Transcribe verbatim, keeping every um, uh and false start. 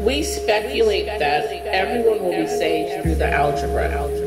We speculate that everyone will be saved through the algebra.